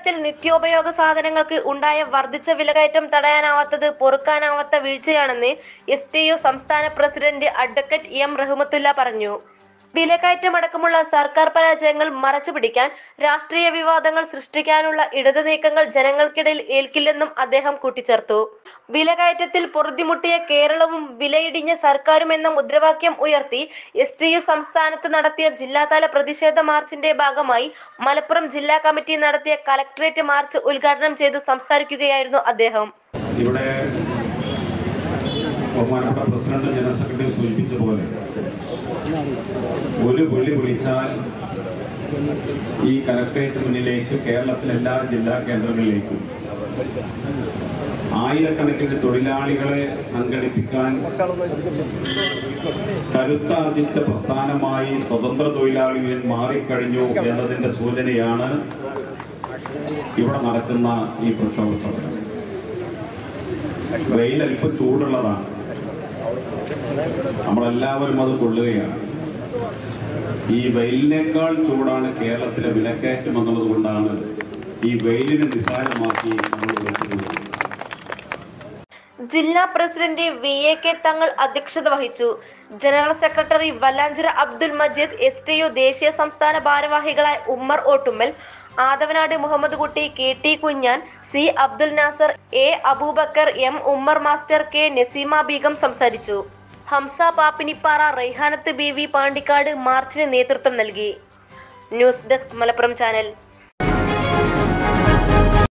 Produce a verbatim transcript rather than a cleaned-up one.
കേരളത്തിൽ നിത്യോപയോഗ സാധനങ്ങൾക്ക് ഉണ്ടായ വർദ്ധിച്ച വിലകയറ്റം തടയാനാവാത്തത് പൊറുക്കാനാവാത്ത വീഴ്ചയാണെന്ന് എസ് ടി യു സംസ്ഥാന പ്രസിഡന്റ് അഡ്വക്കേറ്റ് എം റഹ്മത്തുള്ള പറഞ്ഞു. വിലക്കയറ്റമടക്കമുള്ള സർക്കാർ പരാജയങ്ങൾ മറച്ചുപിടിക്കാൻ രാഷ്ട്രീയ വിവാദങ്ങൾ സൃഷ്ടിക്കാനുള്ള ഇടത് നീക്കങ്ങൾ ജനങ്ങൾക്കിടയിൽ ഏൽക്കില്ലെന്നും അദ്ദേഹം കൂട്ടിച്ചേർത്തു. വിലകയറ്റത്തിൽ പൊറുതിമുട്ടിയ കേരളവും വിലയിടിഞ്ഞ സർക്കാരും എന്ന മുദ്രാവാക്യം ഉയർത്തി എസ് ടി യു സംസ്ഥാനത്ത് നടത്തിയ ജില്ലാതല പ്രതിഷേധ മാർച്ചിന്റെ ഭാഗമായി മലപ്പുറം ജില്ലാ കമ്മിറ്റി നടത്തിയ കലക്ടറേറ്റ് മാർച്ച് ഉദ്ഘാടനം ചെയ്തു സംസാരിക്കുകയായിരുന്നു അദ്ദേഹം. ഇവിടെ ബഹുമാനപ്പെട്ട പ്രസിഡന്റ് ജനറൽ സെക്രട്ടറി സൂചിപ്പിച്ച പോലെ ഒരു വിളി വിളിച്ചാൽ ഈ കലക്ടറേറ്റ് മുന്നിലേക്ക് കേരളത്തിലെ എല്ലാ ജില്ലാ കേന്ദ്രങ്ങളിലേക്കും ആയിരക്കണക്കിന് തൊഴിലാളികളെ സംഘടിപ്പിക്കാൻ കരുത്താർജിച്ച പ്രസ്ഥാനമായി സ്വതന്ത്ര തൊഴിലാളികൾ മാറിക്കഴിഞ്ഞു എന്നതിന്റെ സൂചനയാണ് ഇവിടെ നടക്കുന്ന ഈ പ്രക്ഷോഭ സമരം. വെയിൽ അല്പം ചൂടുള്ളതാണ്, നമ്മളെല്ലാവരും അത് കൊള്ളുകയാണ്. ഈ വെയിലിനേക്കാൾ ചൂടാണ് കേരളത്തിലെ വിലക്കയറ്റം എന്നുള്ളത് കൊണ്ടാണ് ഈ വെയിലിനെ നിസ്സാരമാക്കി നമ്മൾ വിളിക്കുന്നത്. ജില്ലാ president V A K Thangal അധ്യക്ഷത വഹിച്ചു. General secretary Vallanchira Abdul Majeed, S T U ദേശീയ സംസ്ഥാന ഭാരവാഹികളായ Ummer Ottummal, Adavanad Muhammad Kutty, K T Kunjan, C Abdul Nasar, A Abubacker, M Ummer master, K Naseema Beegum സംസാരിച്ചു. ഹംസ പാപ്പിനിപ്പാറ, റൈഹാനത്ത് ബി വി പാണ്ടിക്കാട് മാർച്ചിന് നേതൃത്വം നൽകി. News desk Malappuram channel.